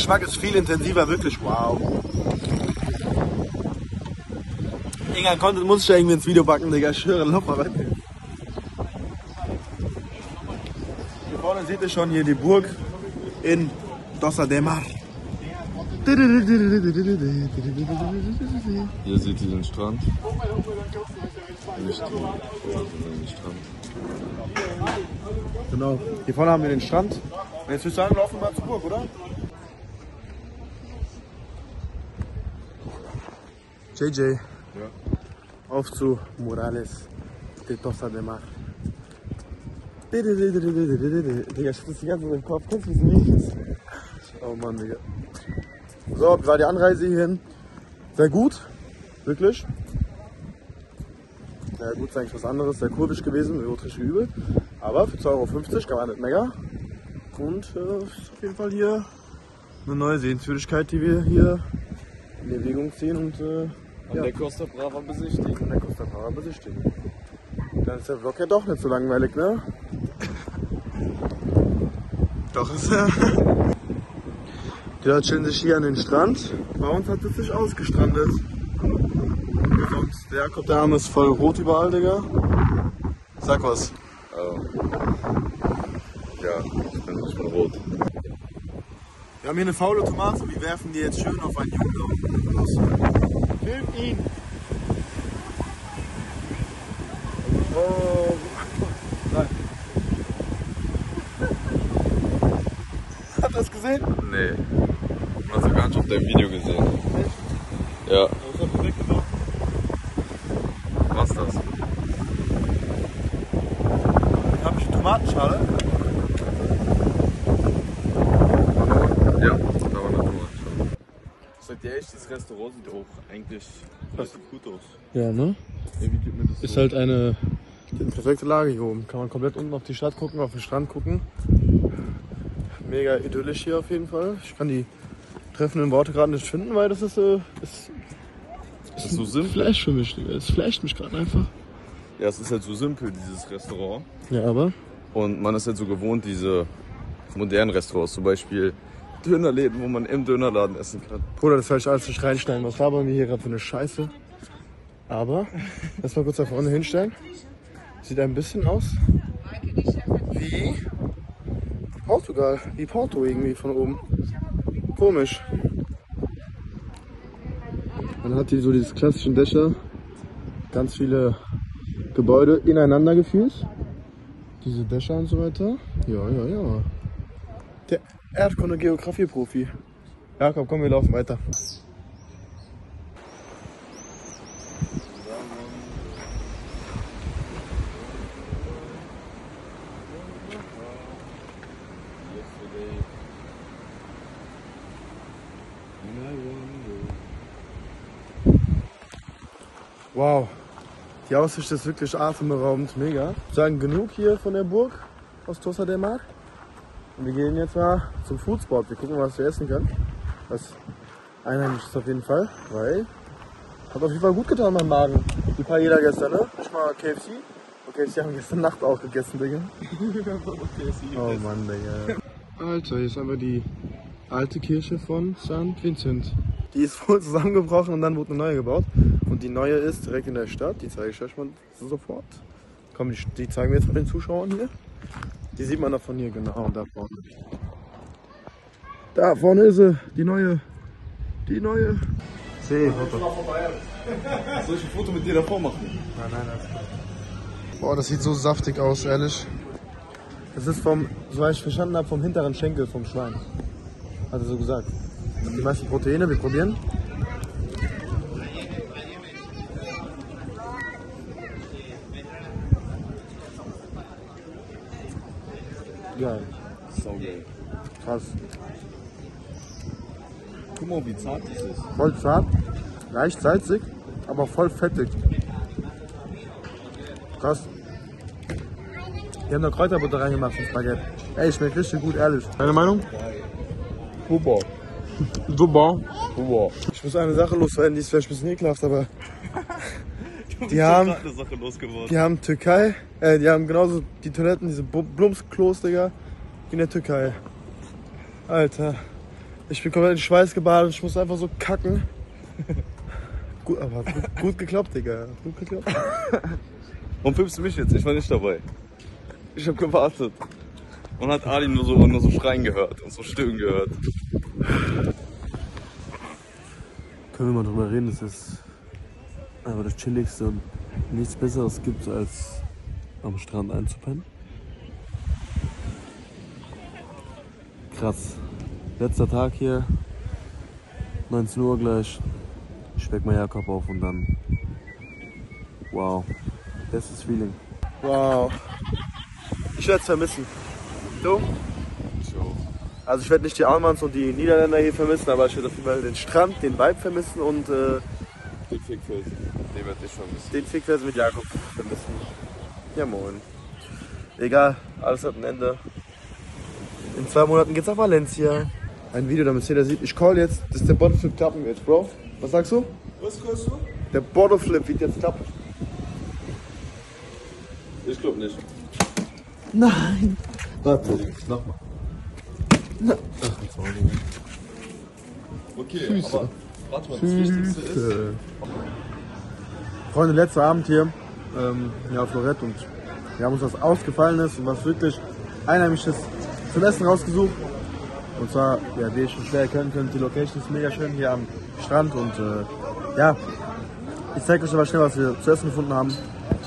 Geschmack ist viel intensiver, wirklich. Wow. Irgendein Content muss ich ja irgendwie ins Video backen, Digga. Ich höre, lauf mal weiter. Hier vorne seht ihr schon hier die Burg in Tossa de Mar. Hier seht ihr den Strand. Nicht die, den Strand. Genau. Hier vorne haben wir den Strand. Und jetzt würde ich sagen, laufen wir mal zur Burg, oder? J J. Ja. Auf zu Morales de Tossa de Mar. Digga, ich hab das die ganze Zeit im Kopf. Kennst du diesen Videos? Oh Mann, Digga. So, wie war die Anreise hierhin? Sehr gut. Wirklich. Sehr gut, ist eigentlich was anderes. Sehr kurvisch gewesen, wirklich übel. Aber für zwei Euro fünfzig kann man nicht meckern. Und äh, ist auf jeden Fall hier eine neue Sehenswürdigkeit, die wir hier in Erwägung ziehen. Und äh, An ja. der Costa Brava besichtigen. An der Costa Brava besichtigen. Dann ist der Vlog ja doch nicht so langweilig, ne? Doch ist er. Die Leute chillen sich hier an den Strand. Bei uns hat es sich ausgestrandet. Sonst, der Jakob, der Arm ist voll rot überall, Digga. Sag was. Oh. Ja, ich bin nicht mehr rot. Wir haben hier eine faule Tomate und wir werfen die jetzt schön auf einen Jungen. Los. Film ihn! Oh. Nein. Hat er das gesehen? Nee. Hast du gar nicht auf deinem Video gesehen. Ja. Was ist das? Habe ich eine Tomatenschale? Ja, da war eine Tomatenschale. Sagt ihr echt, das Restaurant sieht auch eigentlich richtig gut aus. Ja, ne? Ja, wie gibt mir das Ist so? halt eine, eine perfekte Lage hier oben. Kann man komplett unten auf die Stadt gucken, auf den Strand gucken. Mega idyllisch hier auf jeden Fall. Ich kann die treffenden Worte gerade nicht finden, weil das ist, äh, ist, Das ist so simpel. Flash für mich, Digga. Es flasht mich gerade einfach. Ja, es ist halt so simpel, dieses Restaurant. Ja, aber? Und man ist halt so gewohnt, diese modernen Restaurants, zum Beispiel Dönerläden, wo man im Dönerladen essen kann. Bruder, das werde ich alles nicht reinstellen. Was labern wir hier gerade für eine Scheiße? Aber, lass mal kurz da vorne hinstellen. Sieht ein bisschen aus wie Portugal, wie Porto irgendwie von oben. Komisch. Man hat hier so dieses klassischen Dächer, ganz viele Gebäude ineinander geführt. Diese Dächer und so weiter. Ja, ja, ja. Der Erdkunde-Geografie-Profi. Jakob, komm, wir laufen weiter. Wow, die Aussicht ist wirklich atemberaubend, mega. Ich würde sagen, genug hier von der Burg aus Tossa de Mar. Und wir gehen jetzt mal zum Foodspot. Wir gucken, was wir essen können. Was einheimisch ist auf jeden Fall, weil hat auf jeden Fall gut getan beim Magen. Die paar jeder gestern, ne? Nicht mal K F C. Okay, sie haben gestern Nacht auch gegessen, Digga. Oh Mann, Digga. Alter, hier ist aber die alte Kirche von Sankt Vincent. Die ist wohl zusammengebrochen und dann wurde eine neue gebaut. Und die neue ist direkt in der Stadt. Die zeige ich euch mal sofort. Komm, die, die zeigen wir jetzt mal den Zuschauern hier. Die sieht man da von hier, genau, und da vorne. Da vorne ist sie, die neue. Die neue. See, Foto. Soll ich ein Foto mit dir davor machen? Nein, nein, alles gut. Boah, das sieht so saftig aus, ehrlich. Das ist vom, soweit ich verstanden habe, vom hinteren Schenkel vom Schwein. Hat er so gesagt. Die meisten Proteine, wir probieren. Geil. Saugeil. Krass. Guck mal, wie zart das ist. Voll zart, leicht salzig, aber voll fettig. Krass. Die haben noch Kräuterbutter reingemacht ins Baguette. Ey, schmeckt richtig gut, ehrlich. Deine Meinung? Super. Super. Super. Ich muss eine Sache loswerden, die ist vielleicht ein bisschen ekelhaft, aber Du Die haben- eine Sache losgeworden. die haben Türkei, äh, die haben genauso die Toiletten, diese Bu- Blumsklos, Digga, wie in der Türkei. Alter, Ich bin komplett in Schweiß gebadet, ich muss einfach so kacken. Gut, aber gut, gut geklappt, Digga. Gut geklappt. Warum filmst du mich jetzt? Ich war nicht dabei. Ich hab gewartet. Man hat Ali nur so, nur so schreien gehört und so stöhnen gehört. Können wir mal drüber reden, es ist einfach das Chilligste und nichts Besseres gibt, als am Strand einzupennen. Krass. Letzter Tag hier, neunzehn Uhr gleich. Ich weck mal Jakob auf und dann. Wow. Bestes Feeling. Wow. Ich werde es vermissen. Du? Also ich werde nicht die Almans und die Niederländer hier vermissen, aber ich werde auf jeden Fall den Strand, den Vibe vermissen und äh, Den Fickfelsen, den werde ich vermissen. den Fickfelsen mit Jakob vermissen. Ja moin. Egal, alles hat ein Ende. In zwei Monaten geht's nach Valencia. Ein Video, damit jeder sieht. Ich call jetzt, das ist der Bottleflip klappen jetzt, Bro. Was sagst du? Was callst du? Der Bottleflip wird jetzt klappen. Ich glaube nicht. Nein. Warte. Nochmal. Okay, Füße. aber warte mal, das Wichtigste ist... Füße. Freunde, letzter Abend hier ähm, ja, auf Lorette und wir haben uns was Ausgefallenes und was wirklich Einheimisches zum Essen rausgesucht. Und zwar, ja, wie ihr schon schwer erkennen könnt, die Location ist mega schön hier am Strand und äh, ja, ich zeige euch aber schnell, was wir zu essen gefunden haben.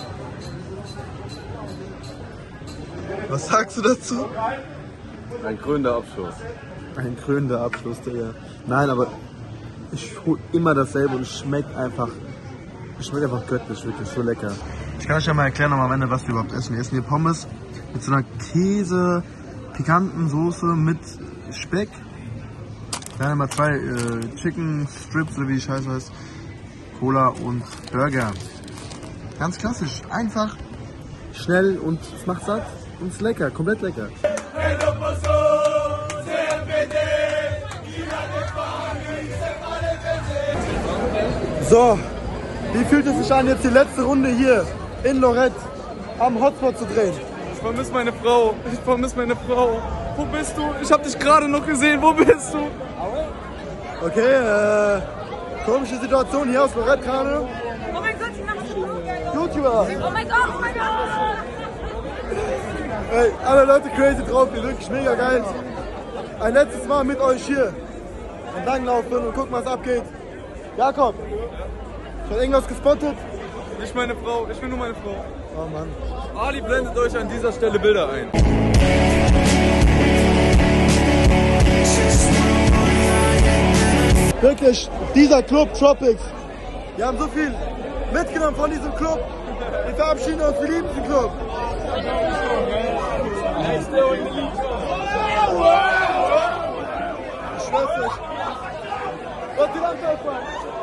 Was sagst du dazu? Ein krönender Abschluss. Ein krönender Abschluss, Digga. Nein, aber ich hol immer dasselbe und es schmeckt einfach, es schmeckt einfach göttlich, wirklich so lecker. Ich kann euch ja mal erklären am Ende, was wir überhaupt essen. Wir essen hier Pommes mit so einer Käse, pikanten Soße mit Speck. Dann haben wir zwei äh, Chicken Strips, oder wie die Scheiße heißt, Cola und Burger. Ganz klassisch, einfach, schnell und es macht satt und es ist lecker, komplett lecker. So, wie fühlt es sich an, jetzt die letzte Runde hier in Lorette am Hotspot zu drehen? Ich vermisse meine Frau. Ich vermisse meine Frau. Wo bist du? Ich habe dich gerade noch gesehen. Wo bist du? Okay, äh, komische Situation hier aus Lorette gerade. Oh mein Gott, die macht YouTuber. Oh mein Gott, oh mein Gott. Ey, alle Leute crazy drauf, hier wirklich mega geil. Ein letztes Mal mit euch hier entlanglaufen und gucken, was abgeht. Jakob, ich hab irgendwas gespottet. Nicht meine Frau. Ich will nur meine Frau. Oh Mann. Ali blendet euch an dieser Stelle Bilder ein. Wirklich, dieser Club Tropics. Wir haben so viel mitgenommen von diesem Club. Wir verabschieden uns, wir lieben diesen Club. Ich schwör's euch. Gott, die Lampe aufmachen.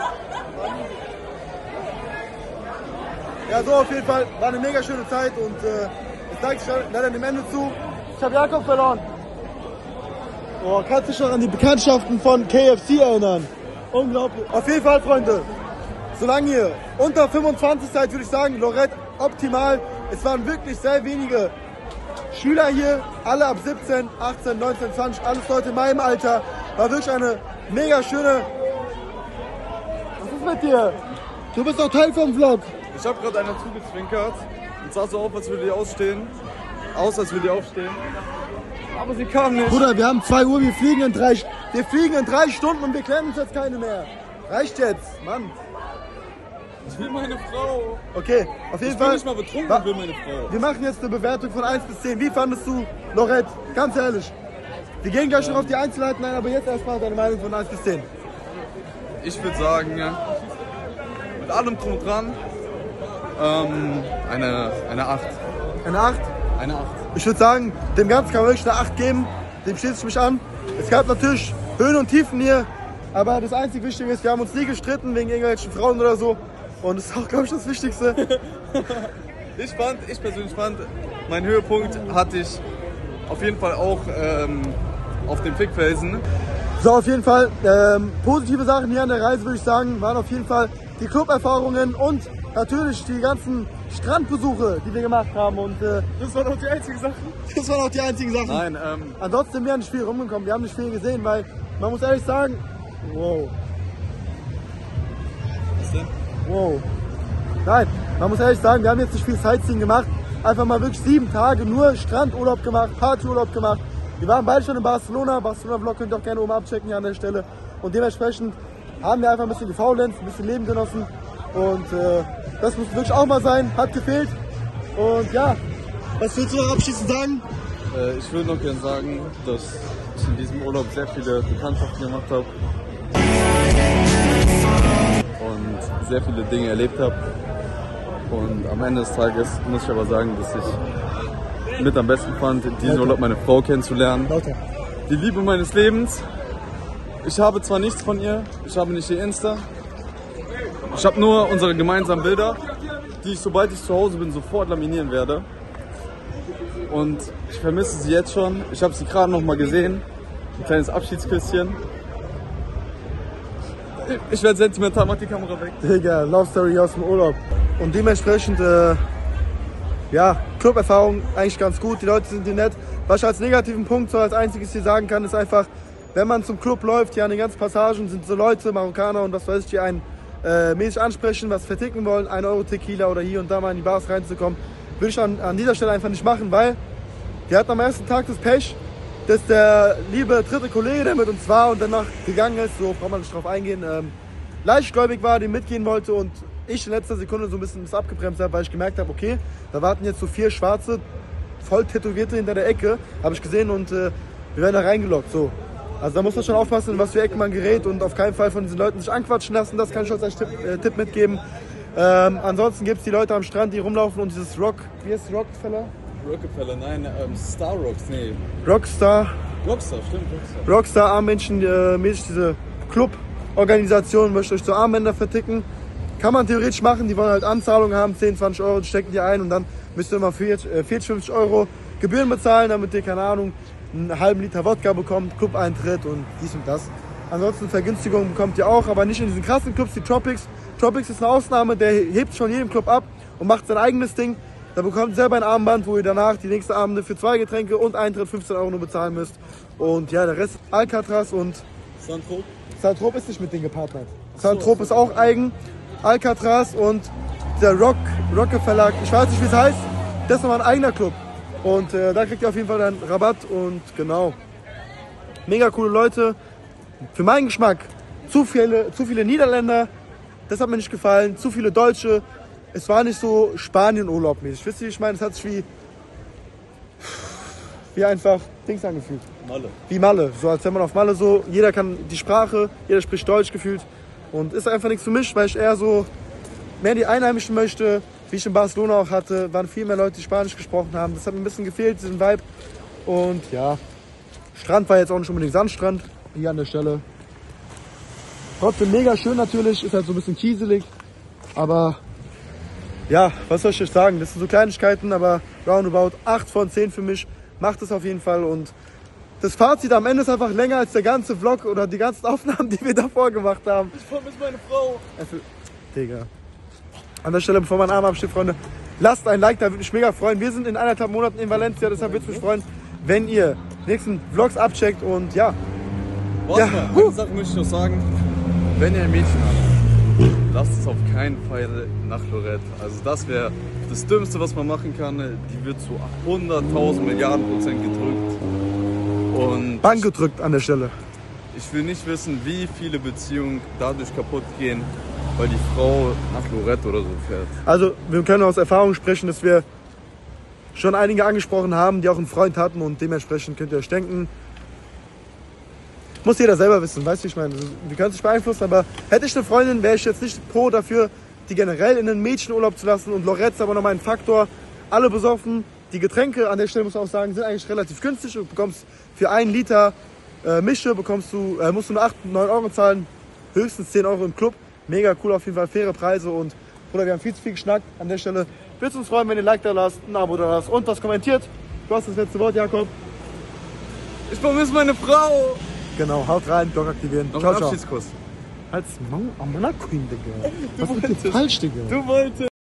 Ja, so auf jeden Fall. War eine mega schöne Zeit und äh, es zeigt sich leider dem Ende zu. Ich habe Jakob verloren. Oh, kannst du dich noch an die Bekanntschaften von K F C erinnern? Unglaublich. Auf jeden Fall, Freunde, solange ihr unter fünfundzwanzig seid, würde ich sagen, Lorette optimal. Es waren wirklich sehr wenige Schüler hier, alle ab siebzehn, achtzehn, neunzehn, zwanzig, alles Leute in meinem Alter. War wirklich eine mega schöne... Was ist mit dir? Du bist doch Teil vom Vlog. Ich habe gerade einer zugezwinkert und sah so auf, als würde die ausstehen. Aus, als würde die aufstehen. Aber sie kam nicht. Bruder, wir haben zwei Uhr, wir fliegen in drei, wir fliegen in drei Stunden und wir klären uns jetzt keine mehr. Reicht jetzt, Mann. Ich will meine Frau. Okay, auf jeden Ich bin Fall. nicht mal betrunken, Wa- ich will meine Frau. Wir machen jetzt eine Bewertung von eins bis zehn. Wie fandest du Lorette? Ganz ehrlich. Wir gehen gleich noch auf die Einzelheiten ein, aber jetzt erstmal deine Meinung von eins bis zehn. Ich würde sagen, ja, mit allem drum und dran, ähm, eine, eine acht. Eine acht? Eine acht. Ich würde sagen, dem Ganzen kann man wirklich eine acht geben. Dem schließe ich mich an. Es gab natürlich Höhen und Tiefen hier, aber das einzig Wichtige ist, wir haben uns nie gestritten wegen irgendwelchen Frauen oder so. Und das ist auch, glaube ich, das Wichtigste. Ich fand, ich persönlich fand, mein Höhepunkt hatte ich auf jeden Fall auch ähm, auf dem Fickfelsen. So, auf jeden Fall ähm, positive Sachen hier an der Reise, würde ich sagen, waren auf jeden Fall die Club-Erfahrungen und natürlich die ganzen Strandbesuche, die wir gemacht haben. Und äh, Das waren auch die einzigen Sachen. das waren auch die einzigen Sachen. Nein, ähm, Ansonsten sind wir nicht viel rumgekommen, wir haben nicht viel gesehen, weil man muss ehrlich sagen, wow. Was denn? Wow. Nein, man muss ehrlich sagen, wir haben jetzt nicht viel Sightseeing gemacht. Einfach mal wirklich sieben Tage nur Strandurlaub gemacht, Partyurlaub gemacht. Wir waren beide schon in Barcelona. Barcelona-Vlog könnt ihr auch gerne oben abchecken hier an der Stelle. Und dementsprechend haben wir einfach ein bisschen gefaulenzt, ein bisschen Leben genossen. Und äh, das muss wirklich auch mal sein, hat gefehlt. Und ja, was willst du noch abschließend sagen? Äh, ich würde noch gerne sagen, dass ich in diesem Urlaub sehr viele Bekanntschaften gemacht habe. Und sehr viele Dinge erlebt habe. Und am Ende des Tages muss ich aber sagen, dass ich mit am besten fand, in diesem Urlaub meine Frau kennenzulernen. Lauter. Die Liebe meines Lebens. Ich habe zwar nichts von ihr, ich habe nicht ihr Insta. Ich habe nur unsere gemeinsamen Bilder, die ich, sobald ich zu Hause bin, sofort laminieren werde. Und ich vermisse sie jetzt schon. Ich habe sie gerade noch mal gesehen. Ein kleines Abschiedsküsschen. Ich werde sentimental, mach die Kamera weg. Digga, Love Story aus dem Urlaub. Und dementsprechend, äh, ja, Club-Erfahrung eigentlich ganz gut. Die Leute sind hier nett. Was ich als negativen Punkt so als einziges hier sagen kann, ist einfach, wenn man zum Club läuft, hier an den ganzen Passagen sind so Leute, Marokkaner und was weiß ich, die einen äh, mäßig ansprechen, was verticken wollen, ein Euro Tequila oder hier und da mal in die Bars reinzukommen, würde ich an, an dieser Stelle einfach nicht machen, weil wir hatten am ersten Tag das Pech, dass der liebe dritte Kollege, der mit uns war und danach gegangen ist, so braucht man nicht drauf eingehen, ähm, leichtgläubig war, dem mitgehen wollte und ich in letzter Sekunde so ein bisschen abgebremst habe, weil ich gemerkt habe, okay, da warten jetzt so vier schwarze, voll tätowierte hinter der Ecke, habe ich gesehen und äh, wir werden da reingelockt, so. Also da muss man schon aufpassen, in was für Ecken man gerät und auf keinen Fall von diesen Leuten sich anquatschen lassen, das kann ich euch als Tipp, äh, Tipp mitgeben. Ähm, ansonsten gibt es die Leute am Strand, die rumlaufen und dieses Rock, wie heißt Rockefeller? Rockefeller, nein, ähm, Star Rocks, nee. Rockstar. Rockstar, stimmt, Rockstar. Rockstar Armbändchen, äh, mäßig diese Club-Organisation möchte euch so Armbänder verticken. Kann man theoretisch machen, die wollen halt Anzahlungen haben, zehn, zwanzig Euro, die stecken die ein und dann müsst ihr immer vierzig, fünfzig Euro Gebühren bezahlen, damit ihr, keine Ahnung, einen halben Liter Wodka bekommt, Club-Eintritt und dies und das. Ansonsten Vergünstigungen bekommt ihr auch, aber nicht in diesen krassen Clubs, die Tropics. Tropics ist eine Ausnahme, der hebt schon jedem Club ab und macht sein eigenes Ding. Da bekommt ihr selber ein Armband, wo ihr danach die nächste Abende für zwei Getränke und Eintritt fünfzehn Euro nur bezahlen müsst. Und ja, der Rest Alcatraz und Saint-Tropez? Saint-Tropez ist nicht mit denen gepartnert. Saint-Tropez ist auch eigen. Alcatraz und der Rock, Rockefeller, ich weiß nicht wie es heißt, das ist nochmal ein eigener Club. Und äh, da kriegt ihr auf jeden Fall einen Rabatt und genau. Mega coole Leute. Für meinen Geschmack zu viele, zu viele Niederländer, das hat mir nicht gefallen. Zu viele Deutsche. Es war nicht so Spanien-Urlaub mäßig. Wisst ihr, ich meine, es hat sich wie, wie einfach Dings angefühlt. Malle. Wie Malle. So als wenn man auf Malle so, jeder kann die Sprache, jeder spricht Deutsch gefühlt. Und ist einfach nichts für mich, weil ich eher so mehr die Einheimischen möchte, wie ich in Barcelona auch hatte, waren viel mehr Leute, die Spanisch gesprochen haben. Das hat mir ein bisschen gefehlt, diesen Vibe. Und ja, Strand war jetzt auch nicht unbedingt Sandstrand, hier an der Stelle. Trotzdem mega schön natürlich, ist halt so ein bisschen kieselig. Aber ja, was soll ich euch sagen, das sind so Kleinigkeiten, aber roundabout acht von zehn für mich. Macht es auf jeden Fall und das Fazit am Ende ist einfach länger als der ganze Vlog oder die ganzen Aufnahmen, die wir davor gemacht haben. Ich vermisse meine Frau. Also, Digga. An der Stelle, bevor mein Arm absteht, Freunde, lasst ein Like, da würde mich mega freuen. Wir sind in eineinhalb Monaten in Valencia, deshalb würde es mich freuen, wenn ihr die nächsten Vlogs abcheckt und ja. Warte Ja, mal, huh. eine Sache möchte ich noch sagen. Wenn ihr ein Mädchen habt, lasst es auf keinen Fall nach Lorette. Also das wäre das Dümmste, was man machen kann. Die wird zu hunderttausend Milliarden Prozent gedrückt. Und Bank gedrückt an der Stelle. ich will nicht wissen, wie viele Beziehungen dadurch kaputt gehen, weil die Frau nach Lorette oder so fährt. Also, wir können aus Erfahrung sprechen, dass wir schon einige angesprochen haben, die auch einen Freund hatten und dementsprechend könnt ihr euch denken, muss jeder selber wissen, weißt du, ich meine, wir können es nicht beeinflussen, aber hätte ich eine Freundin, wäre ich jetzt nicht pro dafür, die generell in einen Mädchenurlaub zu lassen und Lorette ist aber nochmal ein Faktor, alle besoffen, die Getränke, an der Stelle muss man auch sagen, sind eigentlich relativ günstig, du bekommst für einen Liter äh, Mische, bekommst du, äh, musst du nur acht, neun Euro zahlen, höchstens zehn Euro im Club, mega cool, auf jeden Fall faire Preise und Bruder, wir haben viel zu viel geschnackt, an der Stelle würde es uns freuen, wenn ihr ein Like da lasst, ein Abo da lasst und was kommentiert, du hast das letzte Wort, Jakob. Ich vermisse meine Frau! Genau, haut rein, Glock aktivieren. Noch Ciao, einen ciao. Abschiedskuss. Halt's Maul am Queen, Digga. Was ist denn falsch, Digga? Du wolltest.